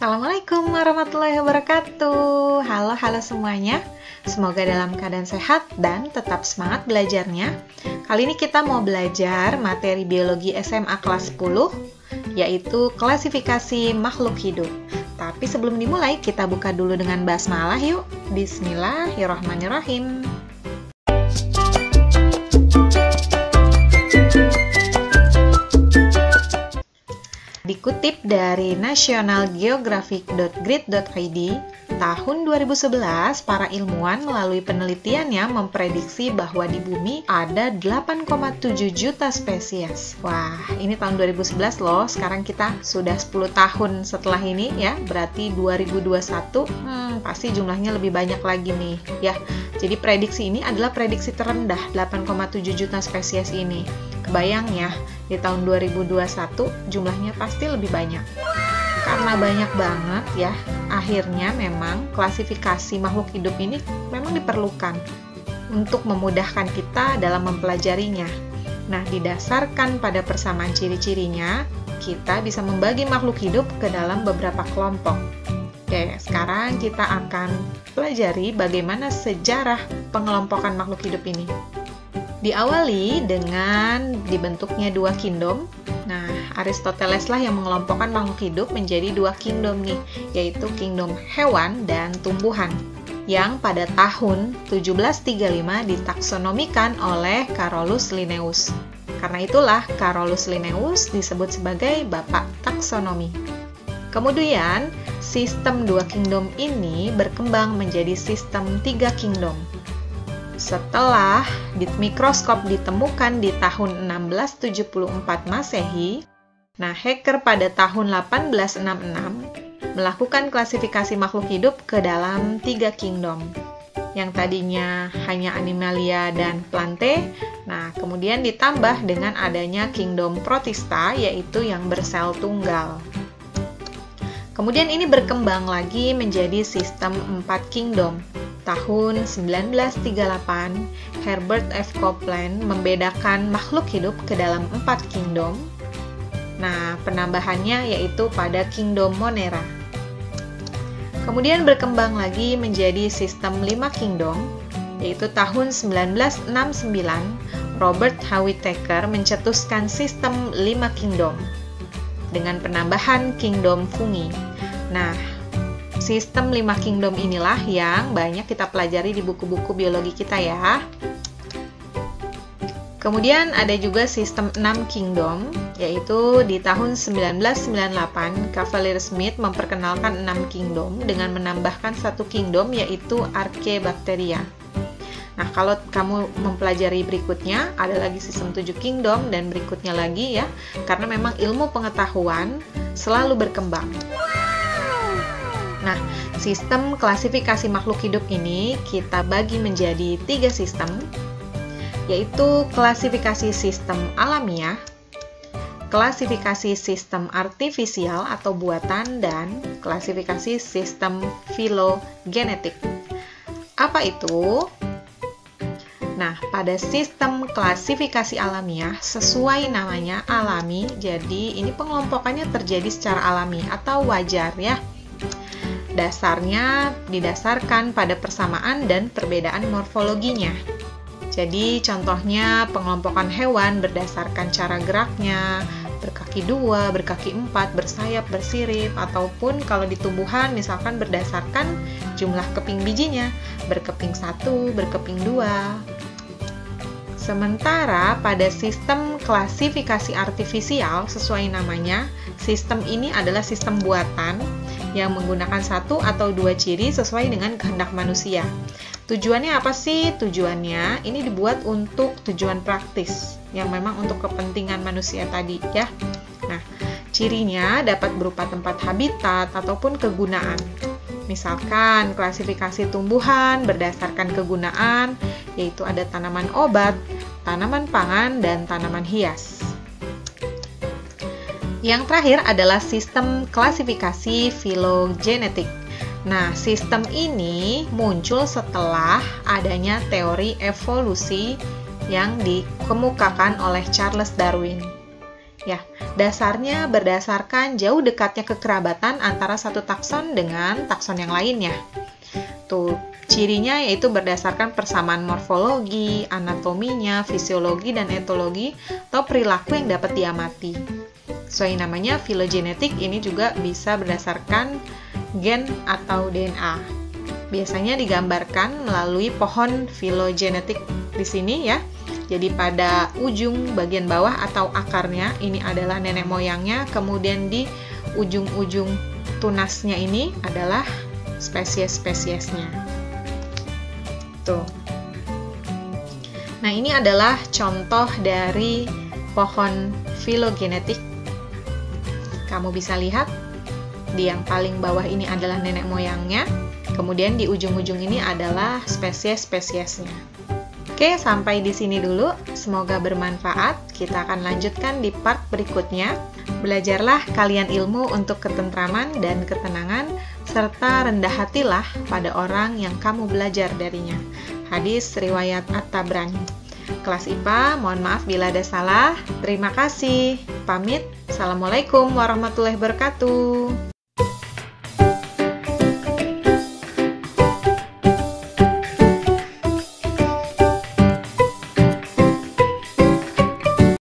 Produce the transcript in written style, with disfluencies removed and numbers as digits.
Assalamualaikum warahmatullahi wabarakatuh. Halo semuanya. Semoga dalam keadaan sehat dan tetap semangat belajarnya. Kali ini kita mau belajar materi biologi SMA kelas 10, yaitu klasifikasi makhluk hidup. Tapi sebelum dimulai, kita buka dulu dengan basmalah yuk. Bismillahirrahmanirrahim. Dikutip dari nationalgeographic.grid.id, tahun 2011, para ilmuwan melalui penelitiannya memprediksi bahwa di bumi ada 8,7 juta spesies. Wah, ini tahun 2011 loh, sekarang kita sudah 10 tahun setelah ini ya, berarti 2021, pasti jumlahnya lebih banyak lagi nih ya. Jadi prediksi ini adalah prediksi terendah, 8,7 juta spesies ini. Kebayang ya, di tahun 2021 jumlahnya pasti lebih banyak. Karena banyak banget ya, akhirnya memang klasifikasi makhluk hidup ini memang diperlukan untuk memudahkan kita dalam mempelajarinya. Nah, didasarkan pada persamaan ciri-cirinya, kita bisa membagi makhluk hidup ke dalam beberapa kelompok. Oke, sekarang kita akan pelajari bagaimana sejarah pengelompokan makhluk hidup ini. Diawali dengan dibentuknya dua kingdom. Nah, Aristoteles lah yang mengelompokkan makhluk hidup menjadi dua kingdom nih, yaitu kingdom hewan dan tumbuhan, yang pada tahun 1735 ditaksonomikan oleh Carolus Linnaeus. Karena itulah Carolus Linnaeus disebut sebagai bapak taksonomi. Kemudian, sistem dua kingdom ini berkembang menjadi sistem tiga kingdom. Setelah mikroskop ditemukan di tahun 1674 Masehi, nah Haeckel pada tahun 1866 melakukan klasifikasi makhluk hidup ke dalam tiga kingdom. Yang tadinya hanya animalia dan plante, nah kemudian ditambah dengan adanya kingdom protista, yaitu yang bersel tunggal. Kemudian ini berkembang lagi menjadi sistem 4 kingdom. Tahun 1938, Herbert F. Copeland membedakan makhluk hidup ke dalam 4 kingdom. Nah, penambahannya yaitu pada kingdom Monera. Kemudian berkembang lagi menjadi sistem 5 kingdom, yaitu tahun 1969, Robert H. Whittaker mencetuskan sistem 5 kingdom dengan penambahan kingdom fungi. Nah, sistem 5 kingdom inilah yang banyak kita pelajari di buku-buku biologi kita ya. Kemudian ada juga sistem 6 kingdom, yaitu di tahun 1998, Cavalier Smith memperkenalkan 6 kingdom dengan menambahkan 1 kingdom, yaitu Archaebacteria. Nah, kalau kamu mempelajari berikutnya, ada lagi sistem 7 kingdom dan berikutnya lagi ya, karena memang ilmu pengetahuan selalu berkembang. Nah, sistem klasifikasi makhluk hidup ini kita bagi menjadi 3 sistem, yaitu klasifikasi sistem alamiah, klasifikasi sistem artifisial atau buatan, dan klasifikasi sistem filogenetik. Apa itu? Nah, pada sistem klasifikasi alamiah, sesuai namanya alami, jadi ini pengelompokannya terjadi secara alami atau wajar ya. Dasarnya didasarkan pada persamaan dan perbedaan morfologinya. Jadi contohnya pengelompokan hewan berdasarkan cara geraknya, berkaki 2, berkaki 4, bersayap, bersirip, ataupun kalau di tumbuhan misalkan berdasarkan jumlah keping bijinya, berkeping 1, berkeping 2. Sementara pada sistem klasifikasi artifisial, sesuai namanya, sistem ini adalah sistem buatan yang menggunakan 1 atau 2 ciri sesuai dengan kehendak manusia. Tujuannya apa sih? Tujuannya ini dibuat untuk tujuan praktis, yang memang untuk kepentingan manusia tadi ya. Nah, cirinya dapat berupa tempat habitat ataupun kegunaan. Misalkan klasifikasi tumbuhan berdasarkan kegunaan, yaitu ada tanaman obat, tanaman pangan, dan tanaman hias. Yang terakhir adalah sistem klasifikasi filogenetik. Nah, sistem ini muncul setelah adanya teori evolusi yang dikemukakan oleh Charles Darwin. Ya, dasarnya berdasarkan jauh dekatnya kekerabatan antara satu takson dengan takson yang lainnya. Tuh, cirinya yaitu berdasarkan persamaan morfologi, anatominya, fisiologi, dan etologi atau perilaku yang dapat diamati. Sesuai namanya, filogenetik ini juga bisa berdasarkan gen atau DNA. Biasanya digambarkan melalui pohon filogenetik di sini ya. Jadi pada ujung bagian bawah atau akarnya ini adalah nenek moyangnya, kemudian di ujung-ujung tunasnya ini adalah spesies-spesiesnya. Tuh. Nah, ini adalah contoh dari pohon filogenetik. Kamu bisa lihat di yang paling bawah ini adalah nenek moyangnya, kemudian di ujung-ujung ini adalah spesies-spesiesnya. Oke, sampai di sini dulu. Semoga bermanfaat. Kita akan lanjutkan di part berikutnya. Belajarlah kalian ilmu untuk ketentraman dan ketenangan, serta rendah hatilah pada orang yang kamu belajar darinya. Hadis riwayat At-Tabrani. Kelas IPA, mohon maaf bila ada salah. Terima kasih. Pamit. Assalamualaikum warahmatullahi wabarakatuh.